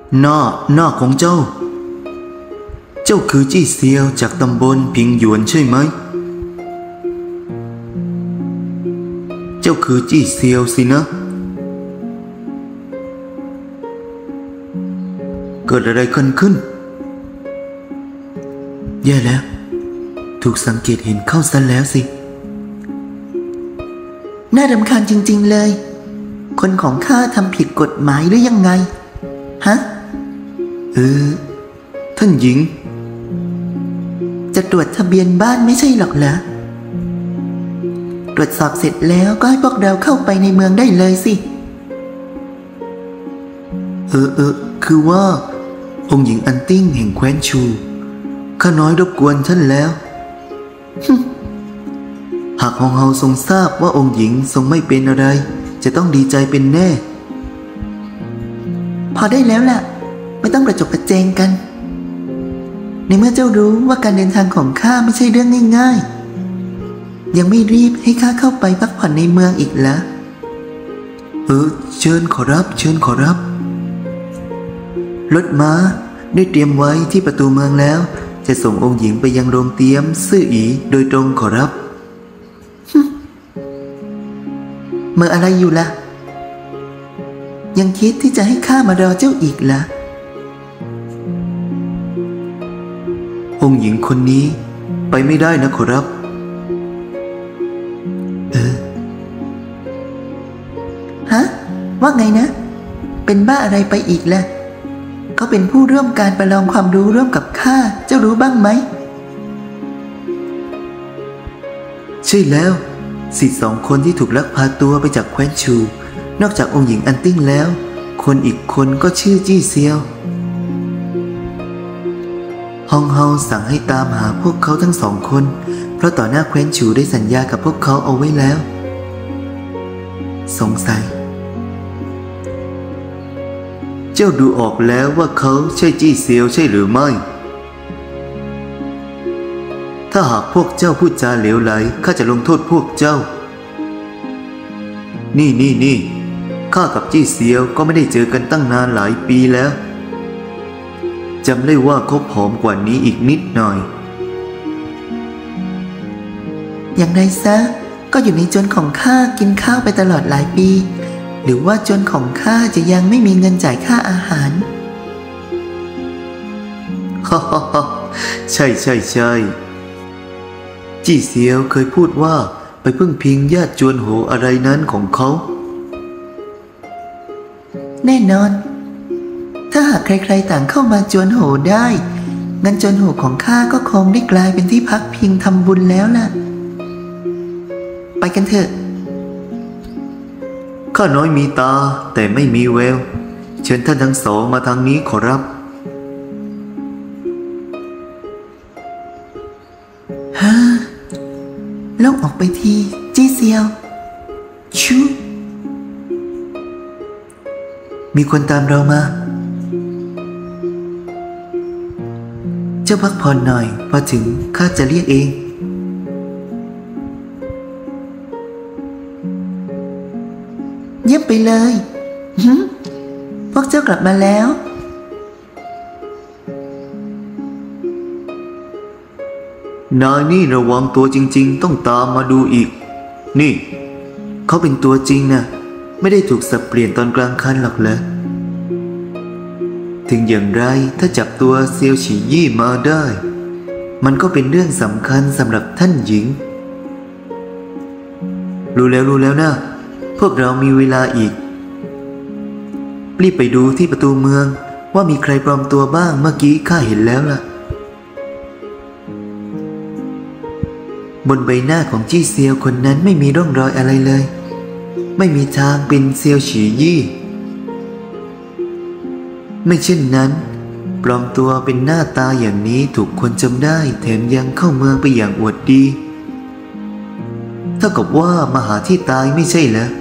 หน้าของเจ้าคือจี้เซียวจากตำบลพิงหยวนใช่ไหมเจ้าคือจี้เซียวสินะเกิดอะไรขึ้นแย่แล้วถูกสังเกตเห็นเข้าซะแล้วสิน่ารำคาญจริงๆเลยคนของข้าทำผิดกฎหมายหรือยังไงฮะท่านหญิงจะตรวจทะเบียนบ้านไม่ใช่หรอกเหรอตรวจสอบเสร็จแล้วก็ให้พวกเราเข้าไปในเมืองได้เลยสิคือว่าองค์หญิงอันติ้งแห่งแคว้นชูข้าน้อยรบกวนท่านแล้วหากฮองเฮาทรงทราบว่าองค์หญิงทรงไม่เป็นอะไรจะต้องดีใจเป็นแน่พอได้แล้วล่ะไม่ต้องประจบประแจงกันในเมื่อเจ้ารู้ว่าการเดินทางของข้าไม่ใช่เรื่องง่ายๆยังไม่รีบให้ข้าเข้าไปพักผ่อนในเมืองอีกเหรอเชิญขอรับรถม้าได้เตรียมไว้ที่ประตูเมืองแล้วจะส่งองค์หญิงไปยังโรงเตรียมซื่ออีโดยตรงขอรับเมื่ออะไรอยู่ล่ะยังคิดที่จะให้ข้ามารอเจ้าอีกเหรอองค์หญิงคนนี้ไปไม่ได้นะขอรับฮะว่าไงนะเป็นบ้าอะไรไปอีกล่ะเขาเป็นผู้ร่วมการประลองความรู้ร่วมกับข้าเจ้ารู้บ้างไหมใช่แล้วศิษย์2 คนที่ถูกลักพาตัวไปจากแคว้นชูนอกจากองค์หญิงอันติ้งแล้วคนอีกคนก็ชื่อจี้เซียวฮองเฮาสั่งให้ตามหาพวกเขาทั้ง2 คนเพราะต่อหน้าแคว้นชูได้สัญญากับพวกเขาเอาไว้แล้วสงสัยเจ้าดูออกแล้วว่าเขาใช่จี้เซียวใช่หรือไม่ถ้าหากพวกเจ้าพูดจาเหลวไหลข้าจะลงโทษพวกเจ้านี่ข้ากับจี้เซียวก็ไม่ได้เจอกันตั้งนานหลายปีแล้วจำได้ว่าเขาผอมกว่านี้อีกนิดหน่อยอย่างไรซะก็อยู่ในจนของข้ากินข้าวไปตลอดหลายปีหรือว่าจนของข้าจะยังไม่มีเงินจ่ายค่าอาหารใช่จี้เซียวเคยพูดว่าไปพึ่งพิงญาติจวนโหอะไรนั้นของเขาแน่นอนถ้าหากใครๆต่างเข้ามาจวนโหได้งั้นจวนโหของข้าก็คงได้กลายเป็นที่พักพิงทำบุญแล้วล่ะไปกันเถอะข้าน้อยมีตาแต่ไม่มีแววเชิญท่านทั้ง2มาทางนี้ขอรับโล่งออกไปทีจี้เซียวชูมีคนตามเรามาเจ้าพักผ่อนหน่อยพอถึงข้าจะเรียกเองเยี่ยมไปเลยพวกเจ้ากลับมาแล้วนายนี่ระวังตัวจริงๆต้องตามมาดูอีกนี่เขาเป็นตัวจริงนะไม่ได้ถูกสับเปลี่ยนตอนกลางคันหรอกเหรอถึงอย่างไรถ้าจับตัวเซียวฉียี่มาได้มันก็เป็นเรื่องสำคัญสำหรับท่านหญิงรู้แล้วนะพวกเรามีเวลาอีกรีบไปดูที่ประตูเมืองว่ามีใครปลอมตัวบ้างเมื่อกี้ข้าเห็นแล้วล่ะบนใบหน้าของจี้เซียวคนนั้นไม่มีร่องรอยอะไรเลยไม่มีทางเป็นเซียวฉียี่ไม่เช่นนั้นปลอมตัวเป็นหน้าตาอย่างนี้ถูกคนจำได้แถมยังเข้าเมืองไปอย่างอวดดีเท่ากับว่ามาหาที่ตายไม่ใช่เหรอ